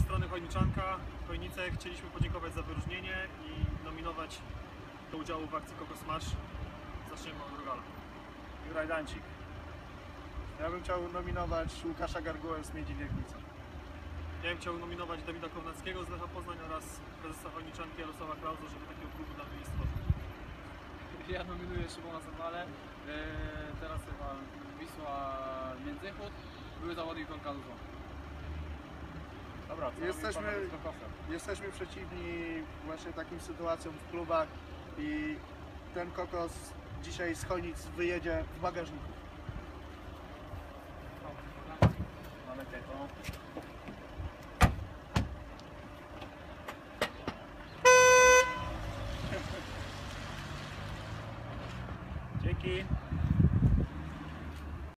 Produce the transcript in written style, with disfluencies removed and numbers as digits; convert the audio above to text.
strony Chojniczanka, Chojnice, chcieliśmy podziękować za wyróżnienie i nominować do udziału w akcji Kokos Marsz. Zaczniemy od Rogala. Juraj Dancik. Ja bym chciał nominować Łukasza Gargułę z Miedzi Wiernica. Ja bym chciał nominować Dawida Kownackiego z Lecha Poznań oraz prezesa Chojniczanki Jarosława Klausa, żeby takiego klubu dla mnie nie stworzył. Ja nominuję Szymona Sabale, teraz chyba Wisła Międzychód, były zawodnik Tomka Luzą. Dobra, jesteśmy przeciwni właśnie takim sytuacjom w klubach i ten kokos dzisiaj z Chojnic wyjedzie w bagażniku. Mamy tego.